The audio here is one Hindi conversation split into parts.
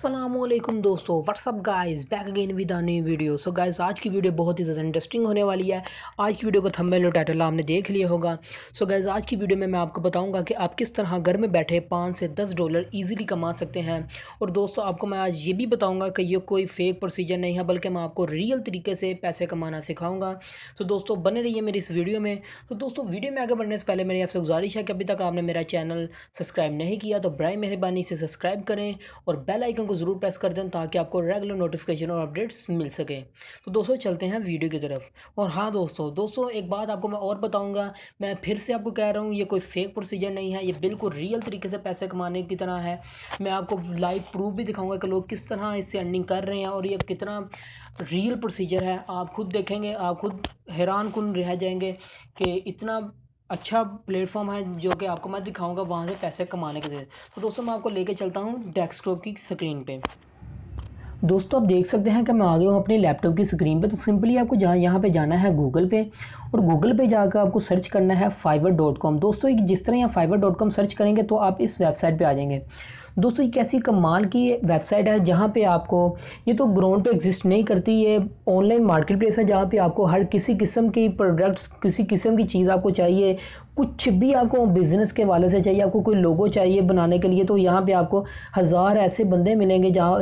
अस्सलामुअलैकुम दोस्तों, what's up guys, back again with a new video. So guys, आज की वीडियो बहुत ही ज़्यादा इंटरेस्टिंग होने वाली है। आज की वीडियो का थंबनेल और टाइटल आपने देख लिया होगा। सो गाइस, आज की वीडियो में मैं आपको बताऊंगा कि आप किस तरह घर में बैठे 5 से 10 डॉलर इजीली कमा सकते हैं। और दोस्तों, आपको मैं आज ये भी बताऊंगा कि ये कोई फेक प्रोसीजर नहीं है, बल्कि मैं आपको रियल तरीके से पैसे कमाना सिखाऊंगा। तो दोस्तों, बने रहिए मेरी इस वीडियो में। तो दोस्तों, वीडियो में आगे बढ़ने से पहले मेरी आपसे गुजारिश है कि अभी तक आपने मेरा चैनल सब्सक्राइब नहीं किया तो बराए मेहरबानी से सब्सक्राइब करें और बेल आइकन को ज़रूर प्रेस कर दें ताकि आपको रेगुलर नोटिफिकेशन और अपडेट्स मिल सके। तो दोस्तों, चलते हैं वीडियो की तरफ। और हाँ दोस्तों एक बात आपको मैं और बताऊंगा। मैं फिर से आपको कह रहा हूँ, ये कोई फेक प्रोसीजर नहीं है, ये बिल्कुल रियल तरीके से पैसे कमाने की तरह है। मैं आपको लाइव प्रूफ भी दिखाऊंगा कि लोग किस तरह इससे अर्निंग कर रहे हैं और ये कितना रियल प्रोसीजर है। आप खुद देखेंगे, आप खुद हैरान कुन रह जाएंगे कि इतना अच्छा प्लेटफॉर्म है जो कि आपको मैं दिखाऊंगा वहाँ से पैसे कमाने के लिए। तो दोस्तों, मैं आपको लेके चलता हूँ डेस्कटॉप की स्क्रीन पे। दोस्तों, आप देख सकते हैं कि मैं आ गया हूँ अपने लैपटॉप की स्क्रीन पे। तो सिंपली आपको यहाँ पे जाना है गूगल पे, और गूगल पे जाकर आपको सर्च करना है fiverr.com। दोस्तों, जिस तरह यहाँ fiverr.com सर्च करेंगे तो आप इस वेबसाइट पे आ जाएंगे। दोस्तों, ये कैसी कमाल की वेबसाइट है जहाँ पे आपको, ये तो ग्राउंड पे एग्जिस्ट नहीं करती, ये ऑनलाइन मार्केट प्लेस है जहाँ पे आपको हर किसी किस्म की प्रोडक्ट्स, किसी किस्म की चीज़ आपको चाहिए, कुछ भी आपको बिज़नेस के वाले से चाहिए, आपको कोई लोगो चाहिए बनाने के लिए, तो यहाँ पे आपको हज़ार ऐसे बंदे मिलेंगे जहाँ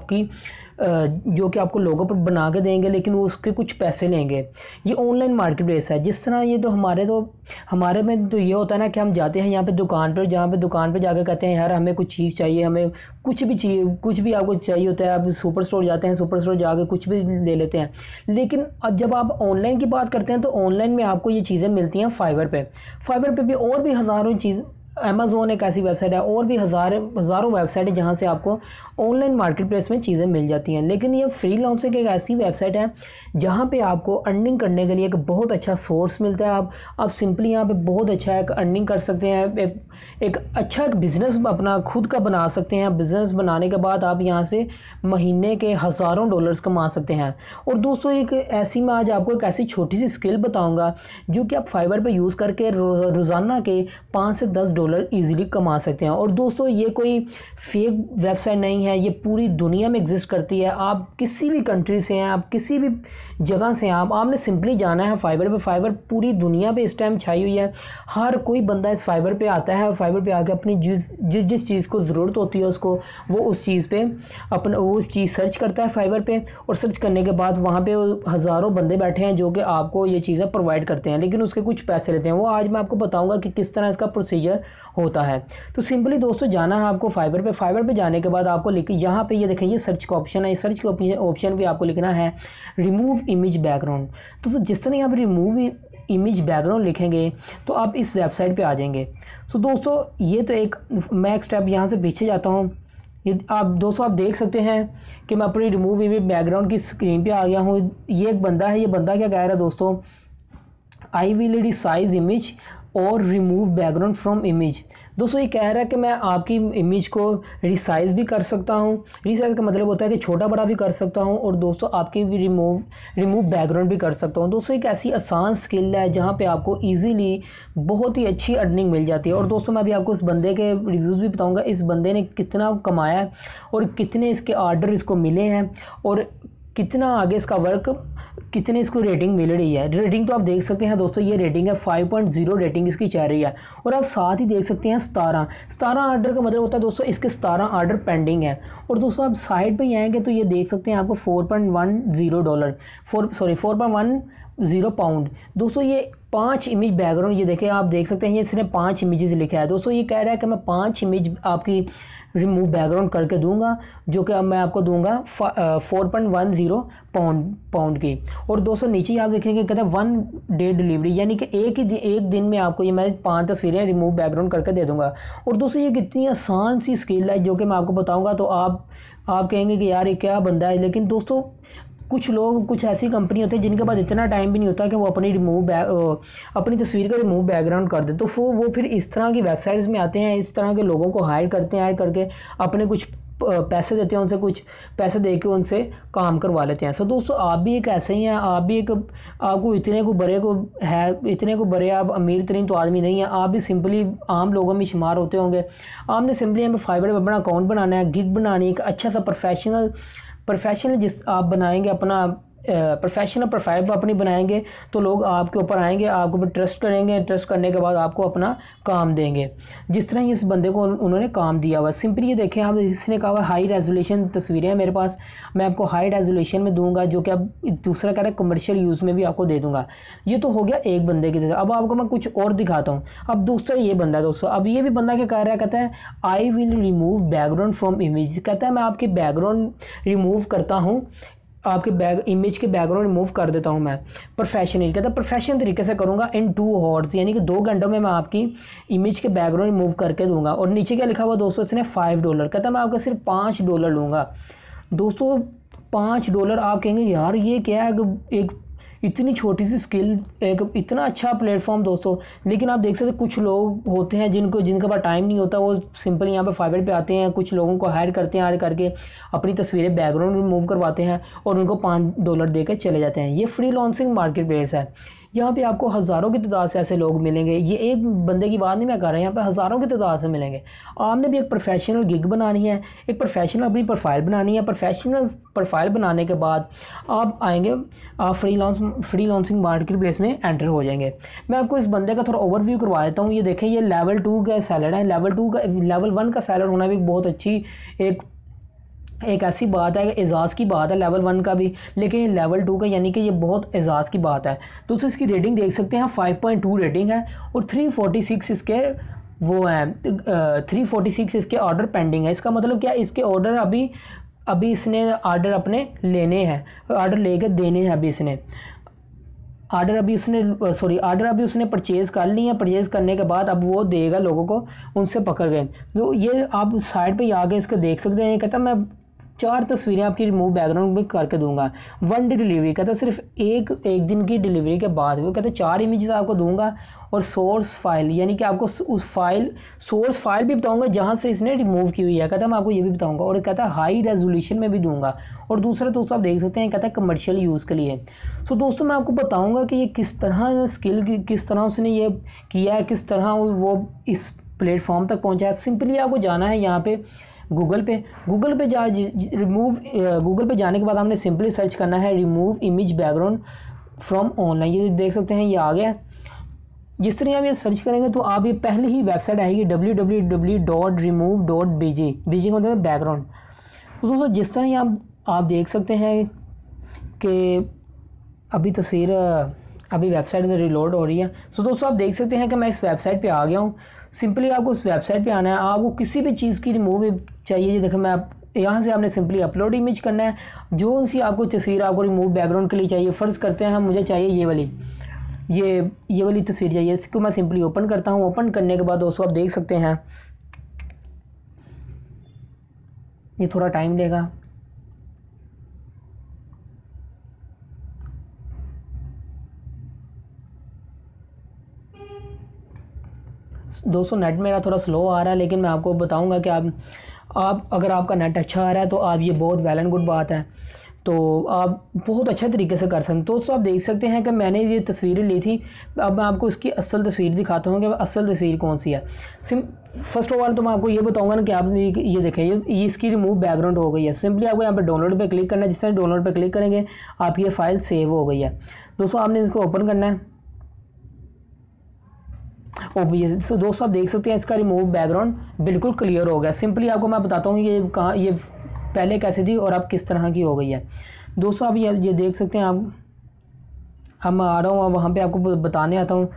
जो कि आपको लोगो पर बना के देंगे, लेकिन वो उसके कुछ पैसे लेंगे। ये ऑनलाइन मार्केट प्लेस है। जिस तरह ये तो हमारे में तो ये होता है ना कि हम जाते हैं यहाँ पे दुकान पर, जहाँ पे दुकान पे जाकर कहते हैं यार हमें कुछ चीज़ चाहिए, हमें कुछ भी चाहिए, कुछ भी आपको चाहिए होता है, आप सुपर स्टोर जाते हैं, सुपर स्टोर जाकर कुछ भी ले लेते हैं। लेकिन अब जब आप ऑनलाइन की बात करते हैं तो ऑनलाइन में आपको ये चीज़ें मिलती हैं फाइवर पे भी, और भी हज़ारों चीज़। अमेज़ोन एक ऐसी वेबसाइट है, और भी हज़ारों वेबसाइट है जहाँ से आपको ऑनलाइन मार्केट प्लेस में चीज़ें मिल जाती हैं। लेकिन ये फ्रीलांसिंग एक ऐसी वेबसाइट है जहाँ पे आपको अर्निंग करने के लिए एक बहुत अच्छा सोर्स मिलता है। आप सिंपली यहाँ पे बहुत अच्छा एक अर्निंग कर सकते हैं, एक अच्छा एक बिज़नेस अपना खुद का बना सकते हैं। बिज़नेस बनाने के बाद आप यहाँ से महीने के हज़ारों डॉलर्स कमा सकते हैं। और दोस्तों, मैं आज आपको एक ऐसी छोटी सी स्किल बताऊँगा जो कि आप फाइवर पर यूज़ करके रोज़ाना के 5 से 10 डॉलर इजीली कमा सकते हैं। और दोस्तों, ये कोई फेक वेबसाइट नहीं है, ये पूरी दुनिया में एग्जिस्ट करती है। आप किसी भी कंट्री से हैं, आप किसी भी जगह से हैं, आपने सिंपली जाना है फाइवर पे। फाइवर पूरी दुनिया पे इस टाइम छाई हुई है। हर कोई बंदा इस फाइवर पे आता है और फाइवर पे आके अपनी जिस चीज़ को ज़रूरत होती है उसको, वो उस चीज़ पे वो उस चीज़ सर्च करता है फाइवर पे। और सर्च करने के बाद वहाँ पे हज़ारों बंदे बैठे हैं जो कि आपको ये चीज़ें प्रोवाइड करते हैं, लेकिन उसके कुछ पैसे लेते हैं। वो आज मैं आपको बताऊँगा कि किस तरह इसका प्रोसीजर होता है। तो सिंपली दोस्तों, जाना है आपको फाइवर पे जाने के बाद आपको यहाँ पे ये देखें, ये सर्च का ऑप्शन है। सर्च के ऑप्शन पे आपको लिखना है रिमूव इमेज बैकग्राउंड। तो जिस तरह यहाँ पे रिमूव इमेज बैकग्राउंड लिखेंगे तो आप इस वेबसाइट पे आ जाएंगे। सो दोस्तों, ये तो मैं एक स्टेप यहाँ से पीछे जाता हूँ। ये आप देख सकते हैं कि मैं अपनी रिमूव इमेज बैकग्राउंड की स्क्रीन पे आ गया हूँ। ये एक बंदा है, ये बंदा क्या कह रहा है दोस्तों, आई विल रिसाइज इमेज और रिमूव बैकग्राउंड फ्रॉम इमेज। दोस्तों, ये कह रहा है कि मैं आपकी इमेज को रिसाइज भी कर सकता हूँ। रिसाइज का मतलब होता है कि छोटा बड़ा भी कर सकता हूँ, और दोस्तों आपकी भी रिमूव बैकग्राउंड भी कर सकता हूँ। दोस्तों, एक ऐसी आसान स्किल है जहाँ पे आपको इजीली बहुत ही अच्छी अर्निंग मिल जाती है। और दोस्तों, मैं अभी आपको इस बंदे के रिव्यूज़ भी बताऊँगा, इस बंदे ने कितना कमाया है और कितने इसके ऑर्डर इसको मिले हैं, और कितना आगे इसका वर्क, कितने इसको रेटिंग मिल रही है। रेटिंग तो आप देख सकते हैं दोस्तों, ये रेटिंग है 5.0 रेटिंग इसकी चल रही है। और आप साथ ही देख सकते हैं 17 ऑर्डर का मतलब होता है दोस्तों, इसके 17 ऑर्डर पेंडिंग है। और दोस्तों, आप साइड पे आएंगे तो ये देख सकते हैं आपको 4.10 डॉलर 4.10 पाउंड। दोस्तों, ये 5 इमेज बैकग्राउंड, ये देखें, आप देख सकते हैं, ये इसने 5 इमेजेस लिखा है। दोस्तों, ये कह रहा है कि मैं 5 इमेज आपकी रिमूव बैकग्राउंड करके दूंगा, जो कि अब मैं आपको दूंगा 4.10 पाउंड की। और दोस्तों, नीचे आप देखेंगे कहते हैं 1 डे डिलीवरी, यानी कि एक दिन में आपको ये मैं 5 तस्वीरें रिमूव बैकग्राउंड करके दे दूंगा। और दोस्तों, ये कितनी आसान सी स्किल है जो कि मैं आपको बताऊंगा तो आप कहेंगे कि यार ये क्या बंदा है। लेकिन दोस्तों, कुछ ऐसी कंपनी होती है जिनके पास इतना टाइम भी नहीं होता कि वो अपनी तस्वीर का रिमूव बैकग्राउंड कर दे। तो वो फिर इस तरह की वेबसाइट्स में आते हैं, इस तरह के लोगों को हायर करते हैं, हायर करके अपने कुछ पैसे देते हैं, उनसे कुछ पैसे दे के उनसे काम करवा लेते हैं। सो दोस्तों आप भी एक ऐसे ही हैं, आप भी एक आपको इतने को बड़े आप अमीर तरीन तो आदमी नहीं है, आप भी सिंपली आम लोगों में शुमार होते होंगे। आपने सिंपली हमें फाइवर पे अपना अकाउंट बनाना है, गिग बनानी है, एक अच्छा सा प्रोफेशनल जिस आप बनाएंगे अपना प्रोफेशनल प्रोफाइल अपनी बनाएंगे तो लोग आपके ऊपर आएंगे, आपके ऊपर ट्रस्ट करेंगे, ट्रस्ट करने के बाद आपको अपना काम देंगे। जिस तरह इस बंदे को उन्होंने काम दिया हुआ, सिंपली ये देखें आप, इसने कहा हुआ हाई रेजोल्यूशन तस्वीरें हैं मेरे पास, मैं आपको हाई रेजोल्यूशन में दूंगा, जो कि अब दूसरा कह रहा है कमर्शियल यूज़ में भी आपको दे दूंगा। ये तो हो गया एक बंदे की तरह। अब आपको मैं कुछ और दिखाता हूँ। अब दूसरा ये बंदा है दोस्तों, अब ये भी बंदा क्या कह रहा है, कहता है I will remove background from image, कहता है मैं आपके बैकग्राउंड रिमूव करता हूँ, आपके इमेज के बैकग्राउंड रिमूव कर देता हूं मैं प्रोफेशनली। कहता है प्रोफेशनल तरीके से करूंगा इन 2 आवर्स, यानी कि 2 घंटों में मैं आपकी इमेज के बैकग्राउंड रिमूव करके दूंगा। और नीचे क्या लिखा हुआ दोस्तों, इसने $5, कहता है मैं आपका सिर्फ $5 लूँगा। दोस्तों $5, आप कहेंगे यार ये क्या है, एक इतनी छोटी सी स्किल, एक इतना अच्छा प्लेटफॉर्म दोस्तों। लेकिन आप देख सकते हैं कुछ लोग होते हैं जिनके पास टाइम नहीं होता, वो सिंपल यहाँ पे फाइवर पे आते हैं, कुछ लोगों को हायर करते हैं, हायर करके अपनी तस्वीरें बैकग्राउंड रिमूव करवाते हैं और उनको $5 देकर चले जाते हैं। ये फ्रीलांसिंग मार्केट प्लेस है, यहाँ पे आपको हज़ारों की तादाद से ऐसे लोग मिलेंगे। ये एक बंदे की बात नहीं मैं कर रहा, यहाँ पे हज़ारों की तादाद से मिलेंगे। आपने भी एक प्रोफेशनल गिग बनानी है, एक प्रोफेशनल अपनी प्रोफाइल बनानी है। प्रोफेशनल प्रोफाइल बनाने के बाद आप आएंगे, आप फ्रीलांसिंग मार्केट प्लेस में एंटर हो जाएंगे। मैं आपको इस बंदे का थोड़ा ओवरव्यू करवा देता हूँ। ये देखें, ये लेवल 2 का सैलड है। लेवल 1 का सैलड होना भी बहुत अच्छी एक ऐसी बात है, एजाज़ की बात है लेवल 1 का भी, लेकिन ये लेवल 2 का यानी कि ये बहुत एजाज़ की बात है। तो इसकी रेटिंग देख सकते हैं, 5.2 रेटिंग है और 346 इसके वो हैं, 346 इसके ऑर्डर पेंडिंग है। इसका मतलब क्या, इसके ऑर्डर अभी इसने ऑर्डर अपने लेने हैं, ऑर्डर लेकर देने हैं। अभी इसने ऑर्डर अभी उसने परचेज़ कर ली है। परचेज़ करने के बाद अब वो देगा लोगों को, उनसे पकड़ गए। तो ये आप साइड पे आके इसको देख सकते हैं। कहता मैं 4 तस्वीरें आपकी रिमूव बैकग्राउंड में करके दूंगा, 1 डे डिलीवरी। कहता सिर्फ एक दिन की डिलीवरी के बाद वो कहता 4 इमेजेस आपको दूंगा और सोर्स फाइल, यानी कि आपको उस सोर्स फाइल भी बताऊंगा जहां से इसने रिमूव की हुई है। कहता मैं आपको ये भी बताऊंगा और कहता हाई रेजोल्यूशन में भी दूंगा। और दूसरा दोस्तों आप देख सकते हैं, कहता है कमर्शियल यूज़ के लिए। सो दोस्तों मैं आपको बताऊँगा कि ये किस तरह स्किल की, किस तरह उसने ये किया है, किस तरह वो इस प्लेटफॉर्म तक पहुँचा है। सिंपली आपको जाना है यहाँ पे गूगल पे गूगल पे जाने के बाद हमने सिंपली सर्च करना है remove image background from online. ये देख सकते हैं, ये आ गया। जिस तरह आप ये सर्च करेंगे तो आप ये पहले ही वेबसाइट आएगी www.remove.bg, बीजी का मतलब बैकग्राउंड। तो दोस्तों जिस तरह आप देख सकते हैं कि अभी तस्वीर अभी वेबसाइट से रिलोड हो रही है। सो दोस्तों आप देख सकते हैं कि मैं इस वेबसाइट पे आ गया हूँ। सिंपली आपको इस वेबसाइट पे आना है, आपको किसी भी चीज़ की रिमूव चाहिए। ये देखो, मैं यहाँ से आपने सिंपली अपलोड इमेज करना है, जो सी आपको तस्वीर आपको रिमूव बैकग्राउंड के लिए चाहिए। फ़र्ज़ करते हैं हम, मुझे चाहिए ये वाली तस्वीर चाहिए। इसको मैं सिंपली ओपन करता हूँ। ओपन करने के बाद दोस्तों आप देख सकते हैं ये थोड़ा टाइम लेगा। दोस्तों नेट मेरा थोड़ा स्लो आ रहा है, लेकिन मैं आपको बताऊंगा कि आप अगर आपका नेट अच्छा आ रहा है तो आप, ये बहुत वेल एंड गुड बात है, तो आप बहुत अच्छे तरीके से कर सकते हैं। दोस्तों आप देख सकते हैं कि मैंने ये तस्वीरें ली थी। अब मैं आपको इसकी असल तस्वीर दिखाता हूँ कि असल तस्वीर कौन सी है। फर्स्ट ऑफ ऑल तो मैं आपको ये बताऊंगा ना कि आपने ये देखें, ये इसकी रिमूव बैकग्राउंड हो गई है। सिंपली आपको यहाँ पे डाउनलोड पे क्लिक करना है। जिस तरह डाउनलोड पे क्लिक करेंगे आपकी ये फाइल सेव हो गई है। दोस्तों आपने इसको ओपन करना है। सो दोस्तों आप देख सकते हैं इसका रिमूव बैकग्राउंड बिल्कुल क्लियर हो गया। सिंपली आपको मैं बताता हूँ ये कहाँ, ये पहले कैसे थी और अब किस तरह की हो गई है। दोस्तों आप ये देख सकते हैं। आप हम आ रहा हूँ वहाँ पे आपको बताने आता हूँ।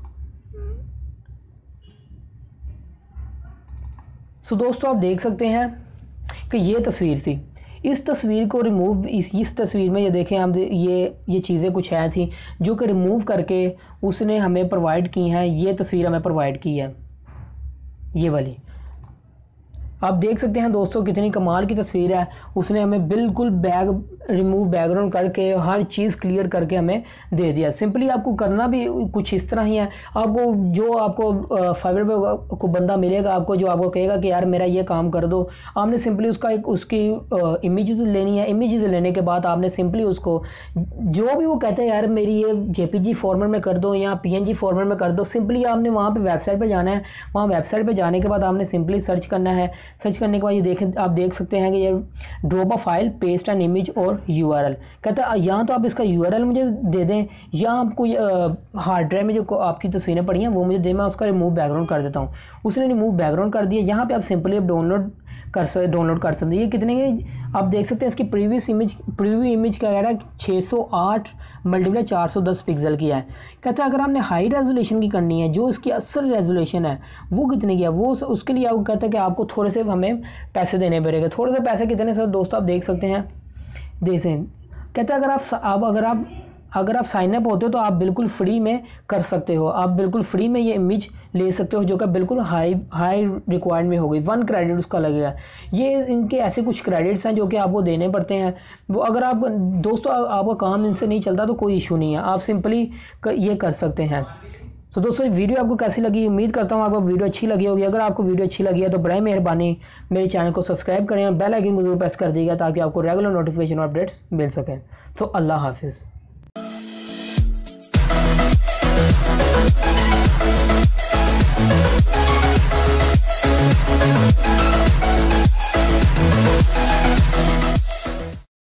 सो दोस्तों आप देख सकते हैं कि ये तस्वीर थी। इस तस्वीर को रिमूव, इस तस्वीर में ये देखें आप, ये चीज़ें कुछ हैं थी जो कि रिमूव करके उसने हमें प्रोवाइड की हैं। ये तस्वीर हमें प्रोवाइड की है, ये वाली आप देख सकते हैं दोस्तों, कितनी कमाल की तस्वीर है। उसने हमें बिल्कुल रिमूव बैकग्राउंड करके हर चीज़ क्लियर करके हमें दे दिया। सिंपली आपको करना भी कुछ इस तरह ही है। आपको जो आपको फाइवर पे को बंदा मिलेगा आपको, जो आपको कहेगा कि यार मेरा ये काम कर दो, आपने सिंपली उसका एक उसकी इमेज लेनी है। इमेज लेने के बाद आपने सिंपली उसको जो भी वो कहता है यार मेरी ये जेपीजी फॉर्मेट में कर दो या पीएनजी फॉर्मेट में कर दो, सिंपली आपने वहाँ पे वेबसाइट पे जाना है। वहाँ वेबसाइट पे जाने के बाद आपने सिंपली सर्च करना है। सर्च करने के बाद ये आप देख सकते हैं कि ये drop a file, paste an image और यूआरएल कहता है। यहाँ तो आप इसका यूआरएल मुझे दे दें या आप कोई हार्ड ड्राइव में जो आपकी तस्वीरें पड़ी हैं वो मुझे दे, मैं उसका रिमूव बैकग्राउंड कर देता हूँ। उसने रिमूव बैकग्राउंड कर दिया। यहाँ पे आप सिंपली डाउनलोड कर सकते हैं। ये कितने के आप देख सकते हैं। इसकी प्रीव्यू इमेज क्या कह रहा है, 608 × 410 पिक्सल की है। कहता है अगर आपने हाई रेजोल्यूशन की करनी है, जो इसकी असल रेजोल्यूशन है वो कितने की है, वो उसके लिए आपको कहता है कि आपको थोड़े से हमें पैसे देने पड़ेंगे। थोड़े से पैसे कितने सर दोस्तों आप देख सकते हैं। कहता है अगर आप साइन अप होते हो तो आप बिल्कुल फ्री में कर सकते हो। आप बिल्कुल फ्री में ये इमेज ले सकते हो जो कि बिल्कुल हाई रिक्वायर्ड में होगी। 1 क्रेडिट उसका लगेगा। ये इनके ऐसे कुछ क्रेडिट्स हैं जो कि आपको देने पड़ते हैं। वो अगर आप दोस्तों आपका काम इनसे नहीं चलता तो कोई इशू नहीं है, आप सिंपली ये कर सकते हैं। तो दोस्तों वीडियो आपको कैसी लगी, उम्मीद करता हूँ आपको वीडियो अच्छी लगी होगी। अगर आपको वीडियो अच्छी लगी है तो बड़ी मेहरबानी मेरे चैनल को सब्सक्राइब करें और बेल आइकन को जरूर प्रेस कर दीजिएगा ताकि आपको रेगुलर नोटिफिकेशन और अपडेट्स मिल सकें। तो अल्लाह हाफिज़।